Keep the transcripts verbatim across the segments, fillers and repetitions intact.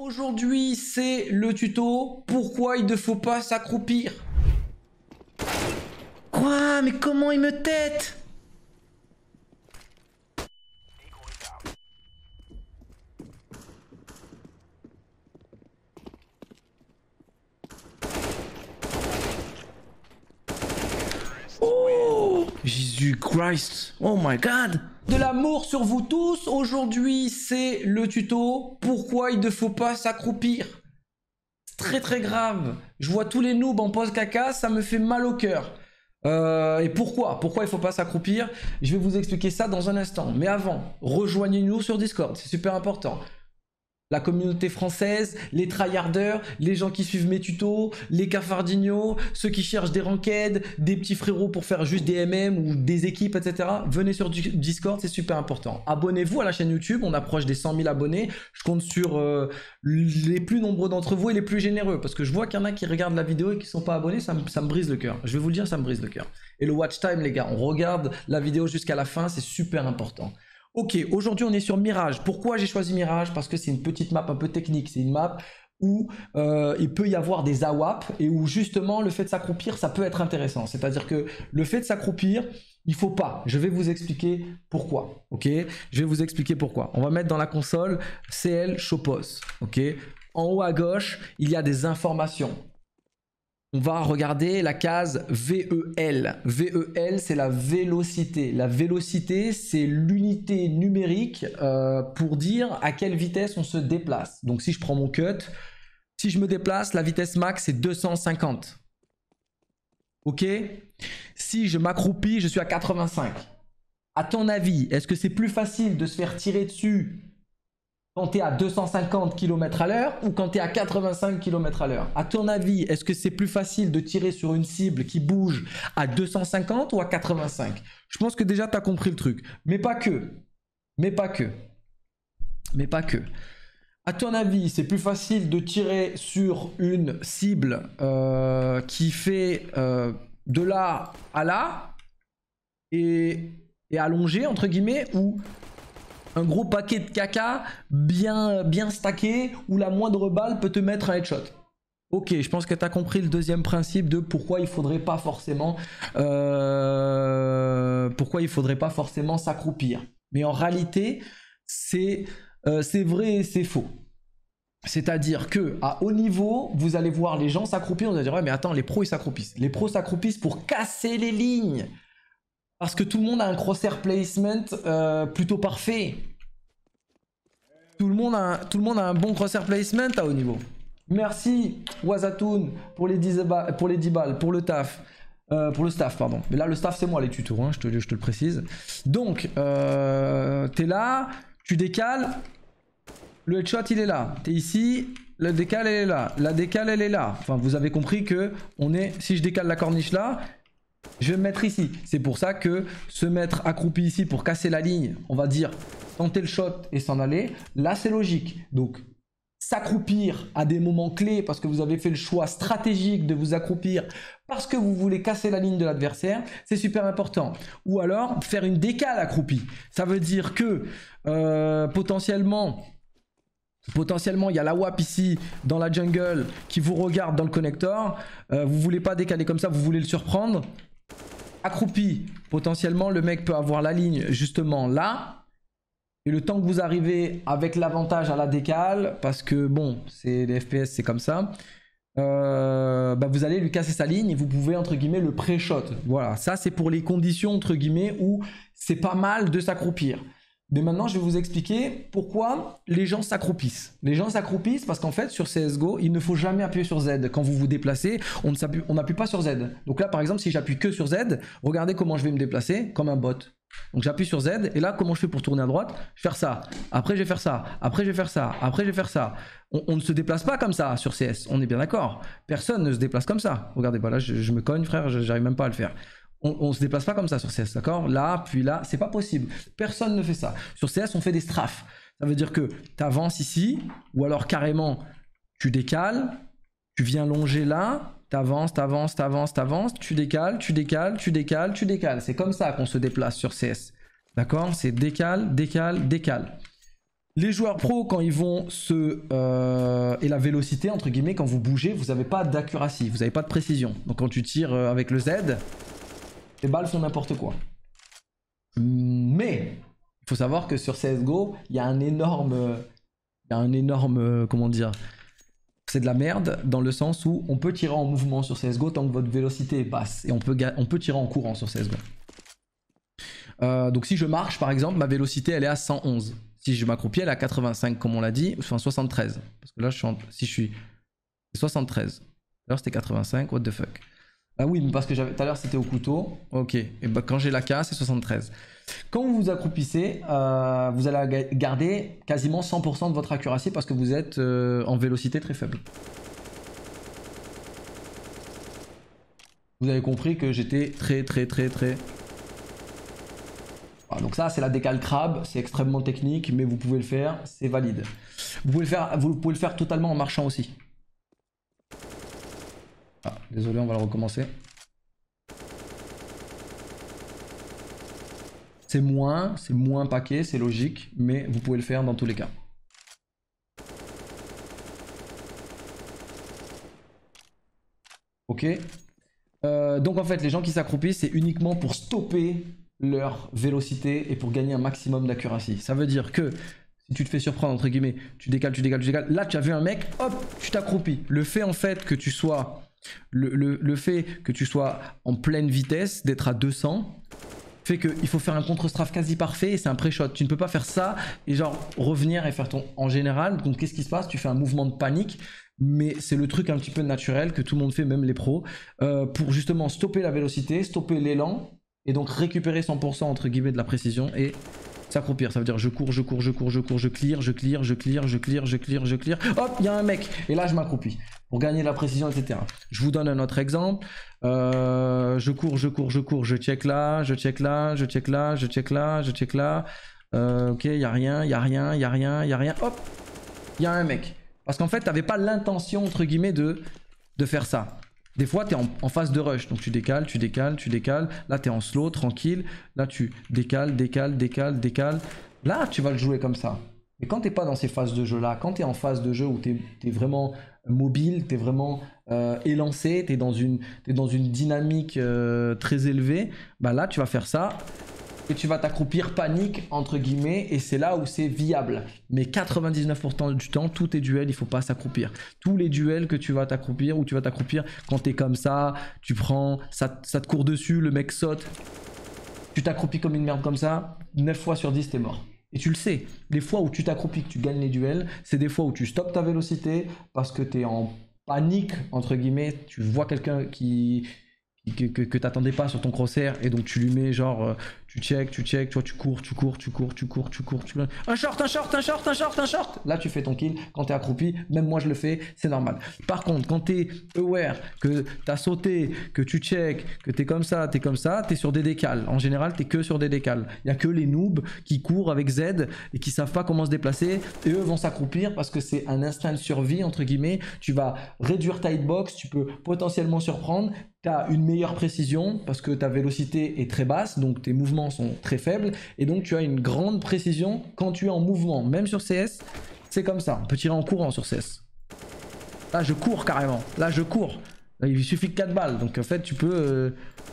Aujourd'hui, c'est le tuto pourquoi il ne faut pas s'accroupir. Quoi? Mais comment il me tête? Oh, Jésus Christ. Oh my God. De l'amour sur vous tous. Aujourd'hui, c'est le tuto pourquoi il ne faut pas s'accroupir. C'est très très grave. Je vois tous les noobs en pause caca, ça me fait mal au cœur. Euh, et pourquoi Pourquoi il ne faut pas s'accroupir? Je vais vous expliquer ça dans un instant. Mais avant, rejoignez-nous sur Discord, c'est super important. La communauté française, les tryharders, les gens qui suivent mes tutos, les cafardignos, ceux qui cherchent des ranked, des petits frérots pour faire juste des M M ou des équipes, et cetera. Venez sur Discord, c'est super important. Abonnez-vous à la chaîne YouTube, on approche des cent mille abonnés. Je compte sur euh, les plus nombreux d'entre vous et les plus généreux. Parce que je vois qu'il y en a qui regardent la vidéo et qui ne sont pas abonnés, ça me, ça me brise le cœur. Je vais vous le dire, ça me brise le cœur. Et le watch time, les gars, on regarde la vidéo jusqu'à la fin, c'est super important. Ok, aujourd'hui on est sur Mirage. Pourquoi j'ai choisi Mirage? Parce que c'est une petite map un peu technique. C'est une map où euh, il peut y avoir des A W A P et où justement le fait de s'accroupir, ça peut être intéressant. C'est-à-dire que le fait de s'accroupir, il faut pas. Je vais vous expliquer pourquoi. Ok, je vais vous expliquer pourquoi. On va mettre dans la console C L Showpause. Ok, en haut à gauche, il y a des informations. On va regarder la case V E L. V E L, c'est la vélocité. La vélocité, c'est l'unité numérique euh, pour dire à quelle vitesse on se déplace. Donc si je prends mon cut, si je me déplace, la vitesse max, c'est deux cent cinquante. Ok? Si je m'accroupis, je suis à quatre-vingt-cinq. À ton avis, est-ce que c'est plus facile de se faire tirer dessus quand tu es à deux cent cinquante kilomètres à l'heure ou quand tu es à quatre-vingt-cinq kilomètres à l'heure? À ton avis, est-ce que c'est plus facile de tirer sur une cible qui bouge à deux cent cinquante ou à quatre-vingt-cinq? Je pense que déjà tu as compris le truc. Mais pas que. Mais pas que. Mais pas que. À ton avis, c'est plus facile de tirer sur une cible euh, qui fait euh, de là à là et, et allongée, entre guillemets, ou un gros paquet de caca bien, bien stacké où la moindre balle peut te mettre un headshot? Ok, je pense que tu as compris le deuxième principe de pourquoi il faudrait pas forcément euh, pourquoi il faudrait pas forcément s'accroupir. Mais en réalité, c'est euh, c'est vrai et c'est faux. C'est-à-dire que à haut niveau, vous allez voir les gens s'accroupir, vous allez dire ouais mais attends, les pros ils s'accroupissent. Les pros s'accroupissent pour casser les lignes. Parce que tout le monde a un crosshair placement euh, plutôt parfait. Tout le, monde a un, tout le monde a un bon crosshair placement à haut niveau. Merci Wazatoon pour les dix balles, pour les dix balles, pour le taf. Euh, pour le staff, pardon. Mais là, le staff, c'est moi les tutos, hein, je, te, je te le précise. Donc, euh, t'es là, tu décales. Le headshot, il est là. T'es ici, le décale, elle est là. La décale, elle est là. Enfin, vous avez compris que on est. Si je décale la corniche là, je vais me mettre ici. C'est pour ça que se mettre accroupi ici pour casser la ligne, on va dire tenter le shot et s'en aller, là c'est logique. Donc s'accroupir à des moments clés parce que vous avez fait le choix stratégique de vous accroupir parce que vous voulez casser la ligne de l'adversaire, c'est super important. Ou alors faire une décale accroupie. Ça veut dire que euh, potentiellement... Potentiellement, il y a la W A P ici dans la jungle qui vous regarde dans le connecteur. Euh, vous voulez pas décaler comme ça, vous voulez le surprendre. Accroupi, potentiellement, le mec peut avoir la ligne justement là. Et le temps que vous arrivez avec l'avantage à la décale, parce que bon, c'est les F P S, c'est comme ça. Euh, bah vous allez lui casser sa ligne et vous pouvez entre guillemets le pré-shot. Voilà, ça c'est pour les conditions entre guillemets où c'est pas mal de s'accroupir. Mais maintenant, je vais vous expliquer pourquoi les gens s'accroupissent. Les gens s'accroupissent parce qu'en fait, sur C S G O, il ne faut jamais appuyer sur Z. Quand vous vous déplacez, on n'appuie pas sur Z. Donc là, par exemple, si j'appuie que sur Z, regardez comment je vais me déplacer, comme un bot. Donc j'appuie sur Z, et là, comment je fais pour tourner à droite? Je vais faire ça. Après, je vais faire ça. Après, je vais faire ça. Après, je vais faire ça. On, on ne se déplace pas comme ça sur C S. On est bien d'accord. Personne ne se déplace comme ça. Regardez, voilà, je, je me cogne, frère, j'arrive même pas à le faire. On ne se déplace pas comme ça sur C S, d'accord? Là, puis là, c'est pas possible. Personne ne fait ça. Sur C S, on fait des strafes. Ça veut dire que tu avances ici, ou alors carrément, tu décales, tu viens longer là, tu avances, tu avances, tu avances, tu avances, tu décales, tu décales, tu décales, tu décales. C'est comme ça qu'on se déplace sur C S. D'accord? C'est décale, décale, décale. Les joueurs pros, quand ils vont se... Euh, et la vélocité, entre guillemets, quand vous bougez, vous n'avez pas d'accuracy, vous n'avez pas de précision. Donc quand tu tires avec le Z, les balles font n'importe quoi. Mais, il faut savoir que sur C S G O, il y a un énorme... Il y a un énorme... Comment dire? C'est de la merde, dans le sens où on peut tirer en mouvement sur C S G O tant que votre vélocité est basse. Et on peut, on peut tirer en courant sur C S G O. Euh, donc si je marche, par exemple, ma vélocité, elle est à cent onze. Si je m'accroupis, elle est à quatre-vingt-cinq, comme on l'a dit, enfin soixante-treize. Parce que là, je suis en... si je suis... soixante-treize. Alors c'était quatre-vingt-cinq, what the fuck. Ah oui, mais parce que tout à l'heure, c'était au couteau. Ok, et bah quand j'ai la K, c'est soixante-treize. Quand vous vous accroupissez, euh, vous allez garder quasiment cent pour cent de votre accuracy parce que vous êtes euh, en vélocité très faible. Vous avez compris que j'étais très très très très... Voilà, donc ça c'est la décale crabe, c'est extrêmement technique, mais vous pouvez le faire, c'est valide. Vous pouvez le faire, vous pouvez le faire totalement en marchant aussi. Ah, désolé, on va le recommencer. C'est moins, c'est moins paquet, c'est logique, mais vous pouvez le faire dans tous les cas. Ok. Euh, donc en fait, les gens qui s'accroupissent, c'est uniquement pour stopper leur vélocité et pour gagner un maximum d'accuracy. Ça veut dire que si tu te fais surprendre, entre guillemets, tu décales, tu décales, tu décales. Là, tu as vu un mec, hop, tu t'accroupis. Le fait en fait que tu sois, le, le, le fait que tu sois en pleine vitesse, d'être à deux cents, fait qu'il faut faire un contre-strafe quasi parfait et c'est un pré-shot. Tu ne peux pas faire ça et genre revenir et faire ton... En général, donc qu'est-ce qui se passe? Tu fais un mouvement de panique, mais c'est le truc un petit peu naturel que tout le monde fait, même les pros, euh, pour justement stopper la vélocité, stopper l'élan et donc récupérer cent pour cent entre guillemets de la précision et s'accroupir. Ça veut dire je cours, je cours, je cours, je cours, je clear, je clear, je clear, je clear, je clear, je clear. Hop, il y a un mec et là je m'accroupis pour gagner la précision, et cetera. Je vous donne un autre exemple. Euh, je cours, je cours, je cours, je check là, je check là, je check là, je check là, je check là. Euh, ok, il n'y a rien, il n'y a rien, il n'y a rien, il n'y a rien. Hop, il y a un mec. Parce qu'en fait, tu n'avais pas l'intention, entre guillemets, de, de faire ça. Des fois, tu es en, en phase de rush. Donc, tu décales, tu décales, tu décales. Là, tu es en slow, tranquille. Là, tu décales, décales, décales, décales. Là, tu vas le jouer comme ça. Mais quand tu n'es pas dans ces phases de jeu-là, quand tu es en phase de jeu où tu es, es vraiment mobile, tu es vraiment euh, élancé, tu es dans une, t'es dans une dynamique euh, très élevée, bah là, tu vas faire ça. Et tu vas t'accroupir panique entre guillemets et c'est là où c'est viable. Mais quatre-vingt-dix-neuf pour cent du temps, tous tes duels, il faut pas s'accroupir. Tous les duels que tu vas t'accroupir ou tu vas t'accroupir quand tu es comme ça, tu prends, ça, ça te court dessus, le mec saute, tu t'accroupis comme une merde comme ça, neuf fois sur dix t'es mort. Et tu le sais, les fois où tu t'accroupis, que tu gagnes les duels, c'est des fois où tu stoppes ta vélocité parce que tu es en panique entre guillemets, tu vois quelqu'un qui... que, que, que tu n'attendais pas sur ton crosshair et donc tu lui mets genre euh, tu check, tu check, tu vois, tu cours, tu cours, tu cours, tu cours, tu cours, tu cours. Un short, un short, un short, un short, un short. Là tu fais ton kill quand tu es accroupi, même moi je le fais, c'est normal. Par contre, quand tu es aware, que tu as sauté, que tu check, que tu es comme ça, tu es comme ça, tu es sur des décales. En général, tu es que sur des décales. Il n'y a que les noobs qui courent avec Z et qui savent pas comment se déplacer et eux vont s'accroupir parce que c'est un instinct de survie entre guillemets. Tu vas réduire ta hitbox, tu peux potentiellement surprendre. Tu as une meilleure précision parce que ta vélocité est très basse, donc tes mouvements sont très faibles et donc tu as une grande précision quand tu es en mouvement. Même sur C S, c'est comme ça. On peut tirer en courant sur C S. Là, je cours carrément. Là, je cours. Là, il suffit de quatre balles. Donc en fait, tu peux... Euh...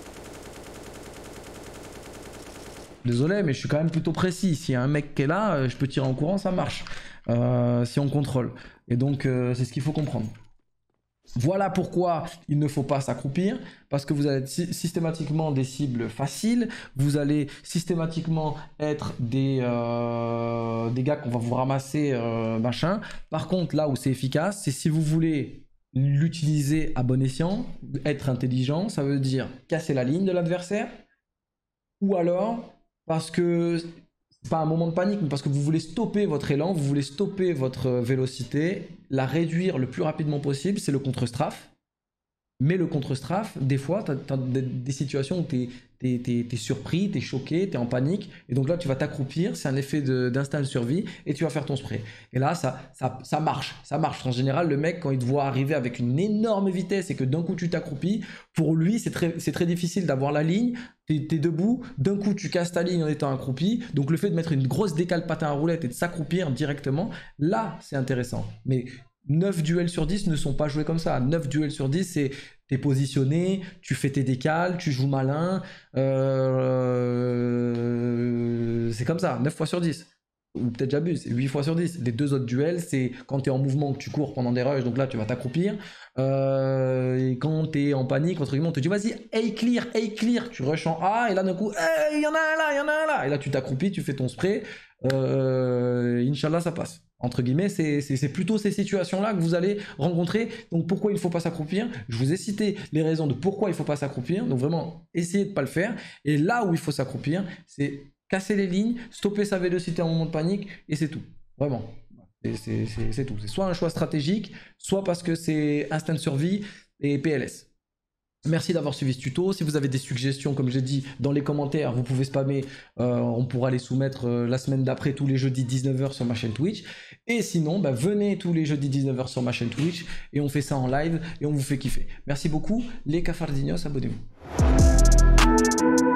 Désolé, mais je suis quand même plutôt précis. S'il y a un mec qui est là, je peux tirer en courant, ça marche. Euh, si on contrôle. Et donc, euh, c'est ce qu'il faut comprendre. Voilà pourquoi il ne faut pas s'accroupir, parce que vous allez être systématiquement des cibles faciles, vous allez systématiquement être des, euh, des gars qu'on va vous ramasser, euh, machin. Par contre, là où c'est efficace, c'est si vous voulez l'utiliser à bon escient, être intelligent, ça veut dire casser la ligne de l'adversaire, ou alors parce que... pas un moment de panique, mais parce que vous voulez stopper votre élan, vous voulez stopper votre vélocité, la réduire le plus rapidement possible, c'est le contre-strafe. Mais le contre-strafe, des fois, tu as, as des situations où tu es, es, es surpris, tu es choqué, tu es en panique. Et donc là, tu vas t'accroupir, c'est un effet d'instinct de, de survie, et tu vas faire ton spray. Et là, ça, ça, ça marche, ça marche. En général, le mec, quand il te voit arriver avec une énorme vitesse et que d'un coup, tu t'accroupis, pour lui, c'est très, très difficile d'avoir la ligne. Tu es, es debout, d'un coup, tu casses ta ligne en étant accroupi. Donc le fait de mettre une grosse décale patin à roulette et de s'accroupir directement, là, c'est intéressant. Mais neuf duels sur dix ne sont pas joués comme ça. neuf duels sur dix, c'est t'es positionné, tu fais tes décales, tu joues malin. Euh... C'est comme ça, neuf fois sur dix. Ou peut-être j'abuse, huit fois sur dix. Les deux autres duels, c'est quand tu es en mouvement que tu cours pendant des rushs, donc là tu vas t'accroupir. Euh... Et quand tu es en panique, entre guillemets, on te dit vas-y, hey clear, hey clear. Tu rushes en A et là d'un coup, hey, il y en a un là, il y en a un là. Et là tu t'accroupis, tu fais ton spray. Euh... Inch'Allah, ça passe. Entre guillemets, c'est plutôt ces situations-là que vous allez rencontrer. Donc, pourquoi il ne faut pas s'accroupir? Je vous ai cité les raisons de pourquoi il ne faut pas s'accroupir. Donc, vraiment, essayez de ne pas le faire. Et là où il faut s'accroupir, c'est casser les lignes, stopper sa vélocité en moment de panique, et c'est tout. Vraiment. C'est tout. C'est soit un choix stratégique, soit parce que c'est instinct de survie et P L S. Merci d'avoir suivi ce tuto. Si vous avez des suggestions, comme j'ai dit, dans les commentaires, vous pouvez spammer. Euh, on pourra les soumettre euh, la semaine d'après, tous les jeudis dix-neuf heures sur ma chaîne Twitch. Et sinon, bah, venez tous les jeudis dix-neuf heures sur ma chaîne Twitch et on fait ça en live et on vous fait kiffer. Merci beaucoup. Les Cafardinos, abonnez-vous.